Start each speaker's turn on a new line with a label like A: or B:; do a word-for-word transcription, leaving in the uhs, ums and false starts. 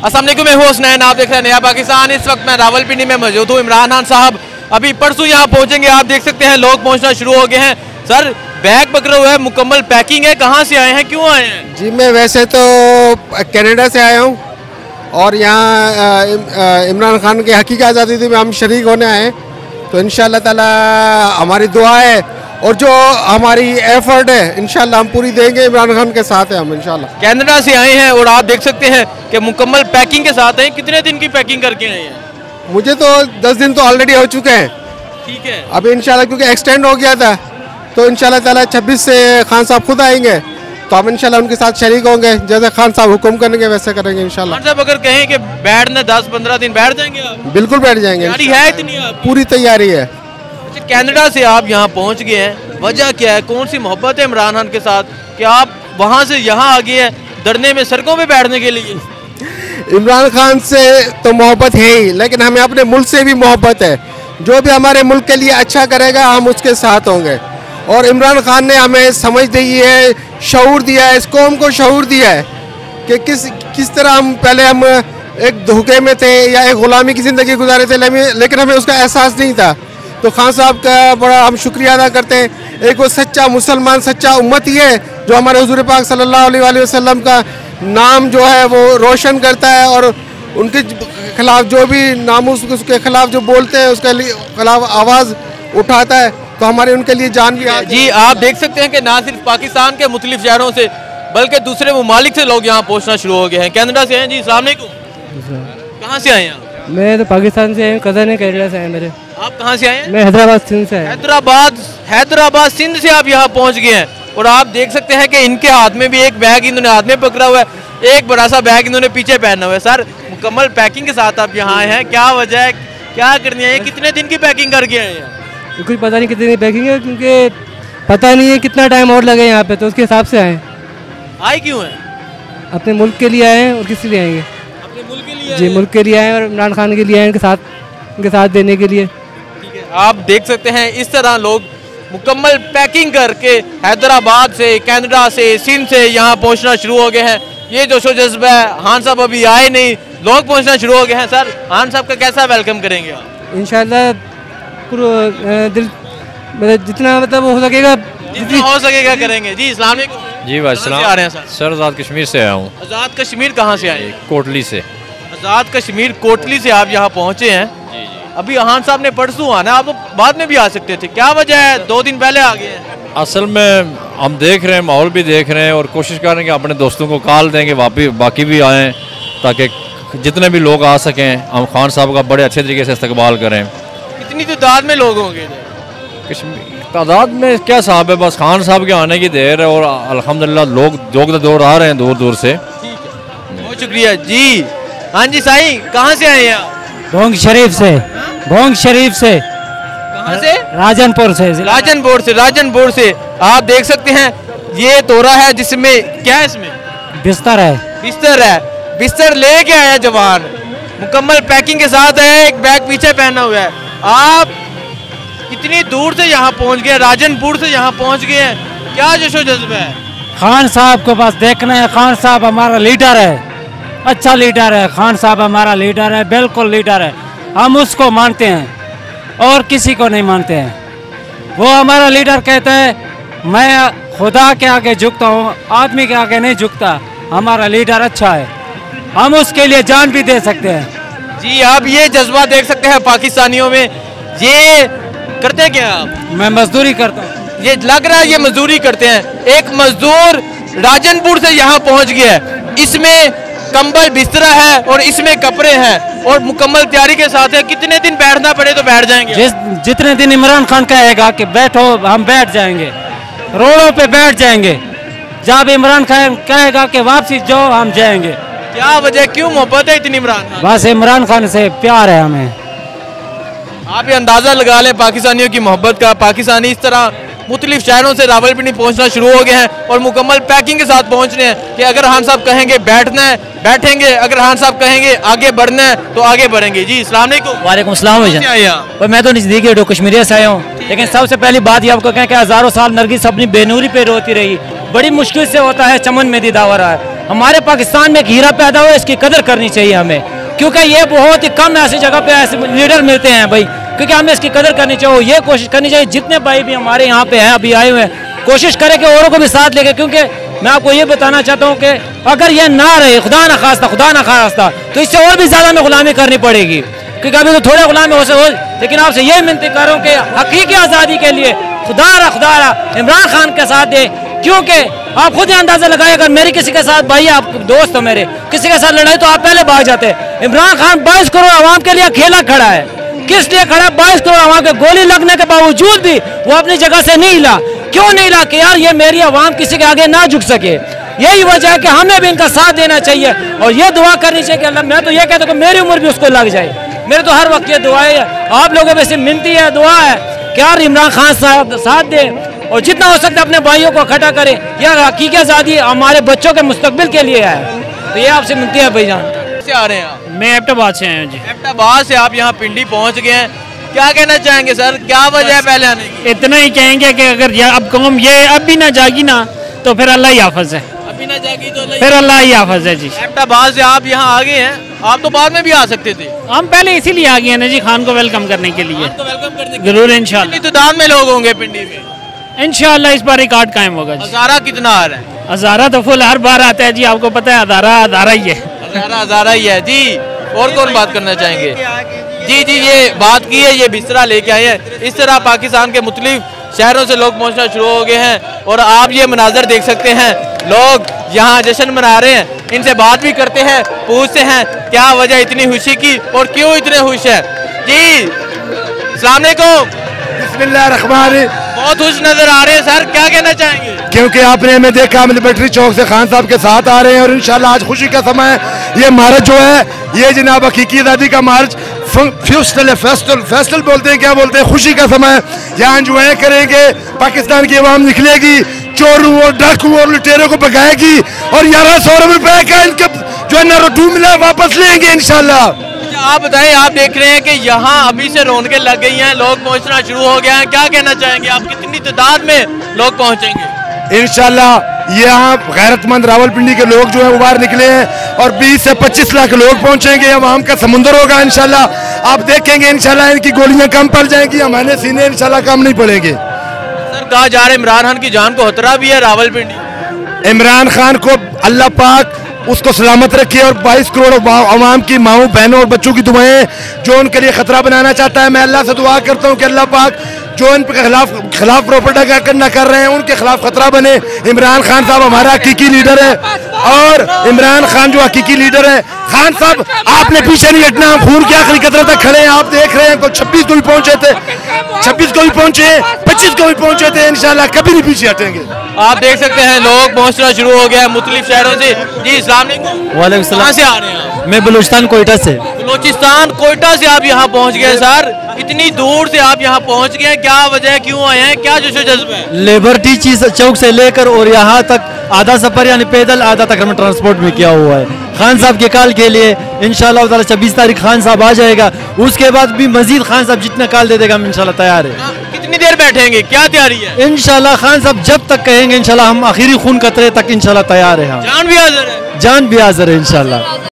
A: अस्सलाम वालेकुम, मैं हूं हसनैन, आप देख रहे हैं नया पाकिस्तान। इस वक्त मैं रावलपिंडी में मौजूद हूं। इमरान खान साहब अभी परसों यहाँ पहुंचेंगे। आप देख सकते हैं लोग पहुंचना शुरू हो गए हैं। सर, बैग पकड़ा हुआ है, मुकम्मल पैकिंग है, कहाँ से आए हैं, क्यों आए हैं?
B: जी, मैं वैसे तो कनाडा से आया हूँ और यहाँ इमरान खान की हकीकी आज़ादी में हम शरीक होने आए हैं। तो इंशाअल्लाह ताला हमारी दुआ है और जो हमारी एफर्ट है इंशाअल्लाह हम पूरी देंगे। इमरान खान के साथ है हम इंशाअल्लाह।
A: कनाडा से आए हैं और आप देख सकते हैं कि मुकम्मल पैकिंग के साथ हैं। कितने दिन की पैकिंग करके आए हैं?
B: मुझे तो दस दिन तो ऑलरेडी हो चुके हैं।
A: ठीक है,
B: अभी इंशाल्लाह क्योंकि एक्सटेंड हो गया था तो इंशाल्लाह ताला छब्बीस से खान साहब खुद आएंगे तो हम इंशाल्लाह उनके साथ शरीक होंगे। जैसे खान साहब हुक्म करेंगे वैसे करेंगे इंशाल्लाह।
A: खान साहब अगर कहें कि बैठना दस पंद्रह दिन बैठ जाएंगे आप?
B: बिल्कुल बैठ जाएंगे।
A: तैयारी है इतनी आपकी?
B: पूरी तैयारी है।
A: अच्छा, कनाडा से आप यहाँ पहुँच गए हैं, वजह क्या है? कौन सी मोहब्बत है इमरान खान के साथ कि आप वहाँ से यहाँ आ गए हैं धरने में, सड़कों पे बैठने के लिए?
B: इमरान खान से तो मोहब्बत है ही, लेकिन हमें अपने मुल्क से भी मोहब्बत है। जो भी हमारे मुल्क के लिए अच्छा करेगा हम उसके साथ होंगे। और इमरान खान ने हमें समझ दी है, शऊर दिया है, इस कौम को शऊर दिया है कि किस किस तरह हम पहले हम एक धोखे में थे या एक ग़ुलामी की ज़िंदगी गुजारे थे, लेकिन हमें उसका एहसास नहीं था। तो खान साहब का बड़ा हम शुक्रिया अदा करते हैं। एक वो सच्चा मुसलमान, सच्चा उम्मती है जो हमारे हुज़ूर पाक सल्लल्लाहु अलैहि वसल्लम का नाम जो है वो रोशन करता है और उनके खिलाफ जो भी नामूस उसके खिलाफ जो बोलते हैं उसके खिलाफ आवाज़ उठाता है। तो हमारे उनके लिए जान भी।
A: जी, आप देख सकते हैं कि ना सिर्फ पाकिस्तान के मुख्तलिफ शहरों से बल्कि दूसरे ममालिक से लोग यहाँ पहुँचना शुरू हो गए हैं। कनाडा से हैं जी, अस्सलाम वालेकुम। कहाँ से आए हैं आप?
C: मैं तो पाकिस्तान से हूँ, कज़न है कनाडा से आए मेरे।
A: आप कहाँ से आए हैं?
C: मैं हैदराबाद सिंध से आया।
A: हैदराबाद हैदराबाद सिंध से आप यहाँ पहुँच गए हैं और आप देख सकते हैं कि इनके हाथ में भी एक बैग इन्होंने हाथ में पकड़ा हुआ है, एक बड़ा सा बैग इन्होंने पीछे पहना हुआ है। सर, मुकम्मल पैकिंग के साथ आप यहाँ आए हैं, क्या वजह है, क्या करनी है? कितने दिन की पैकिंग करके आए हैं?
C: कुछ पता नहीं कितनी पैकिंग है, क्योंकि पता नहीं है कितना टाइम और लगे यहाँ पे, तो उसके हिसाब से आए।
A: आए क्यों हैं?
C: अपने मुल्क के लिए आए हैं। और किस लिए आएंगे?
A: अपने मुल्क के लिए?
C: जी, मुल्क के लिए आए और इमरान खान के लिए आए, उनके साथ उनके साथ देने के लिए।
A: ठीक है, आप देख सकते हैं इस तरह लोग मुकम्मल पैकिंग करके हैदराबाद से, कनाडा से, सिंध से यहाँ पहुँचना शुरू हो गए हैं। ये जोशो जज्बा है। खान साहब अभी आए नहीं, लोग पहुँचना शुरू हो गए हैं। सर, खान साहब का कैसा वेलकम करेंगे आप?
C: इंशाल्लाह पूरा दिल मतलब जितना मतलब हो सकेगा,
A: जितना हो सकेगा करेंगे। जी, अस्सलाम वालेकुम।
D: जी वालेकुम।
A: आ रहे हैं सर?
D: सर, आज़ाद कश्मीर से आया हूँ।
A: आज़ाद कश्मीर कहाँ से आए?
D: कोटली से।
A: आज़ाद कश्मीर कोटली से आप यहाँ पहुँचे हैं।
D: जी जी।
A: अभी खान साहब ने परसों आना, आप तो बाद में भी आ सकते थे, क्या वजह है दो दिन पहले आ गए हैं?
D: असल में हम देख रहे हैं, माहौल भी देख रहे हैं और कोशिश कर रहे हैं कि अपने दोस्तों को कॉल देंगे वापी बाकी भी आएँ ताकि जितने भी लोग आ सकें हम खान साहब का बड़े अच्छे तरीके से इस्तकबाल करें।
A: कितनी तादाद में लोग होंगे?
D: कश्मीर तादाद में क्या साहब है, बस खान साहब के आने की देर है और अल्हम्दुलिल्लाह लोग जोग दौड़ आ रहे हैं दूर दूर से।
A: ठीक है, बहुत शुक्रिया जी। हाँ जी साईं, कहाँ से आए हैं आप?
C: भोंग शरीफ से। भोंग शरीफ से।
A: कहाँ से?
C: राजनपुर से।
A: राजनपुर से। राजनपुर से आप देख सकते हैं ये तोरा है जिसमें क्या है, इसमें
C: बिस्तर है।
A: बिस्तर है। बिस्तर लेके आया जवान, मुकम्मल पैकिंग के साथ है, एक बैग पीछे पहना हुआ है। आप कितनी दूर से यहाँ पहुँच गए, राजनपुर से यहाँ पहुँच गए हैं, क्या जोशो जज्बा है?
C: खान साहब को बस देखना है। खान साहब हमारा लीडर है, अच्छा लीडर है। खान साहब हमारा लीडर है, बिल्कुल लीडर है। हम उसको मानते हैं और किसी को नहीं मानते हैं। वो हमारा लीडर कहता है मैं खुदा के आगे झुकता हूँ, आदमी के आगे नहीं झुकता। हमारा लीडर अच्छा है, हम उसके लिए जान भी दे सकते हैं।
A: जी, आप ये जज्बा देख सकते हैं पाकिस्तानियों में। ये करते क्या आप?
C: मैं मजदूरी करता हूँ।
A: ये लग रहा है ये मजदूरी करते हैं। एक मजदूर राजनपुर से यहाँ पहुँच गया है, इसमें कंबल बिस्तरा है और इसमें कपड़े हैं और मुकम्मल तैयारी के साथ है। कितने दिन बैठना पड़े तो बैठ जाएंगे?
C: जिस जितने दिन इमरान खान कहेगा कि बैठो हम बैठ जाएंगे, रोडों पे बैठ जाएंगे। जब इमरान खान कहेगा कि वापसी जाओ हम जाएंगे।
A: क्या वजह, क्यों मोहब्बत है इतनी इमरान खान?
C: बस इमरान खान से प्यार है हमें।
A: आप ये अंदाज़ा लगा लें पाकिस्तानियों की मोहब्बत का। पाकिस्तानी इस तरह मुख्तलिफ शहरों से रावलपिंडी पहुंचना शुरू हो गए हैं और मुकम्मल पैकिंग के साथ पहुंच रहे हैं कि अगर खान साहब कहेंगे बैठना है बैठेंगे, अगर खान साहब कहेंगे आगे बढ़ना है तो आगे बढ़ेंगे। जी, अस्सलाम वालेकुम।
C: वालेकुम सलाम।
A: और
C: मैं तो नज़दीक है, कश्मीर से आया हूँ, लेकिन सबसे पहली बात ये आपको कहें कि हज़ारों साल नरगिस अपनी बेनूरी पे रोती रही। बड़ी मुश्किल से होता है चमन में दीदावर है। हमारे पाकिस्तान में एक हीरा पैदा हुआ, इसकी कदर करनी चाहिए हमें, क्योंकि ये बहुत ही कम ऐसी जगह पे ऐसे लीडर मिलते हैं भाई, क्योंकि हमें इसकी कदर करनी चाहिए। ये कोशिश करनी चाहिए जितने भाई भी हमारे यहाँ पे हैं अभी आए हुए हैं, कोशिश करें कि औरों को भी साथ लेके, क्योंकि मैं आपको ये बताना चाहता हूँ कि अगर ये ना रहे, खुदा ना खास्ता खुदा ना खास्ता, तो इससे और भी ज़्यादा हमें गुलामी करनी पड़ेगी, क्योंकि अभी तो थोड़े गुलामी हो सके। लेकिन आपसे ये विनती कर रहा हूँ कि हकीकी आज़ादी के लिए खुदा रा खुदा रा इमरान खान के साथ दे, क्योंकि आप खुद ही अंदाजा लगाए, अगर मेरी किसी के साथ भाई आप दोस्त हो मेरे किसी के साथ लड़ाई तो आप पहले भाग जाते। इमरान खान बाईस करोड़ आवाम के लिए अकेला खड़ा है, किस लिए खड़ा है? बाईस करोड़ आवाम के गोली लगने के बावजूद भी वो अपनी जगह से नहीं हिला। क्यों नहीं हिला? कि यार ये मेरी आवाम किसी के आगे ना झुक सके। यही वजह है कि हमें भी इनका साथ देना चाहिए और ये दुआ करनी चाहिए कि अल्लाह, मैं तो ये कहता हूँ कि मेरी उम्र भी उसको लग जाए। मेरे तो हर वक्त ये दुआ है, आप लोगों में से मिनती है, दुआ है कि यार इमरान खान साहब साथ दे और जितना हो सकता है अपने भाइयों को इकट्ठा करें। यार हकीकी आज़ादी हमारे बच्चों के मुस्तकबिल के लिए है, तो ये आपसे मिलती है भाईजान।
A: से आ रहे हैं आप?
C: मैं एबटाबाद से आया जी।
A: एबटाबाद से आप यहाँ पिंडी पहुँच गए हैं, क्या कहना चाहेंगे सर, क्या वजह है पहले आने की?
C: इतना ही कहेंगे कि अगर अब कौम ये अब भी ना जागी ना तो फिर अल्लाह ही हाफिज है,
A: अभी ना जागी तो
C: फिर अल्लाह ही हाफिज है जी।
A: एबटाबाद से आप यहाँ आ गए हैं, आप तो बाद में भी आ सकते थे।
C: हम पहले इसीलिए आ गए हैं ना जी, खान को वेलकम करने के लिए।
A: तो वेलकम करने के
C: जरूर
A: लिए
C: इंशाल्लाह
A: तादाद में लोग होंगे पिंडी में,
C: इंशाल्लाह इस बार रिकॉर्ड कायम होगा जी।
A: हजारा कितना आ रहा है?
C: हजारा तो फुल हर बार आता है जी, आपको पता है हजारा हजारा ही है।
A: हजारा हजारा ही है जी। और कौन बात करना चाहेंगे? जी जी ये बात की है, ये बिस्तरा लेके आए हैं। इस तरह पाकिस्तान के मुख्तलिफ शहरों से लोग पहुंचना शुरू हो गए हैं और आप ये मनाजर देख सकते हैं, लोग यहाँ जश्न मना रहे हैं। इनसे बात भी करते हैं, पूछते हैं क्या वजह इतनी खुशी की और क्यों इतने खुश है। जी अस्सलाम वालेकुम।
B: बिस्मिल्लाहिर्रहमानिर्रहीम।
A: बहुत खुश नजर आ रहे हैं सर, क्या कहना चाहेंगे?
B: क्योंकि आपने हमें देखा, हम लिबर्टी चौक से खान साहब के साथ आ रहे हैं और इंशाल्लाह आज खुशी का समय है। ये मार्च जो है ये जनाब हकीकी आज़ादी का मार्च फेस्टिवल फेस्टिवल फेस्टिवल बोलते हैं, क्या बोलते हैं, खुशी का समय। यहाँ एंजॉय करेंगे, पाकिस्तान की आवाम निकलेगी, चोरों और डाकू और लुटेरों को भगाएगी और ग्यारह सौ रुपए का इनके जो है ना रोटू मिला वापस लेंगे इंशाल्लाह।
A: आप बताएं, आप देख रहे हैं कि यहाँ अभी से रौनकें लग गई हैं, लोग पहुँचना शुरू हो गए हैं, क्या कहना चाहेंगे आप, कितनी तादाद में लोग पहुँचेंगे?
B: इंशाल्लाह यहाँ गैरतमंद रावलपिंडी के लोग जो है वो बाहर निकले हैं और बीस से पच्चीस लाख लोग पहुँचेंगे, आवाम का समुंदर होगा इंशाल्लाह। आप देखेंगे इंशाल्लाह इनकी गोलियां कम पड़ जाएंगी, हमारे सीने इंशाल्लाह कम नहीं पड़ेंगे।
A: सर कहा जा रहा है इमरान खान की जान को खतरा भी है रावलपिंडी।
B: इमरान खान को अल्लाह पाक उसको सलामत रखे और बाईस करोड़ आवाम की माओ बहनों और बच्चों की दुआएं जो उनके लिए खतरा बनाना चाहता है, मैं अल्लाह से दुआ करता हूँ कि अल्लाह पाक जो इनके खिलाफ खिलाफ प्रोपेगेंडा करना कर रहे हैं उनके खिलाफ खतरा बने। इमरान खान साहब हमारा हकीकी लीडर है और इमरान खान जो हकीकी लीडर है, खान साहब आपने पीछे नहीं हटना, हम खून की आखिरी कतरे तक खड़े हैं। आप देख रहे हैं को छब्बीस को भी पहुंचे थे, छब्बीस को भी पहुंचे, पच्चीस को भी पहुंचे थे, इंशाल्लाह कभी नहीं पीछे हटेंगे।
A: आप देख सकते हैं लोग पहुंचना शुरू हो गया है मुख्तलिफ शहरों से। जी अस्सलाम वालेकुम।
E: वालेकुम सलाम।
A: कहाँ से आ रहे हैं आप?
E: मैं बलूचिस्तान कोयटा से।
A: बलूचिस्तान कोयटा से आप यहाँ पहुँच गए सर, इतनी दूर से आप यहाँ पहुँच गए, क्या वजह है, क्यों आए हैं, क्या जोशो जज्बा है?
E: लिबर्टी चीज चौक से लेकर और यहाँ तक आधा सफर यानी पैदल, आधा तक हमें ट्रांसपोर्ट में किया हुआ है खान साहब के कॉल के लिए। इंशाल्लाह ताला छब्बीस तारीख खान साहब आ जाएगा, उसके बाद भी मजीद खान साहब जितना कॉल दे देगा हम इंशाल्लाह तैयार है।
A: कितनी देर बैठेंगे, क्या तैयारी है?
E: इंशाल्लाह खान साहब जब तक कहेंगे इंशाल्लाह हम आखिरी खून कतरे तक इंशाल्लाह तैयार है। हम
A: जान भी हाजिर है,
E: जान भी हाजिर है इंशाल्लाह।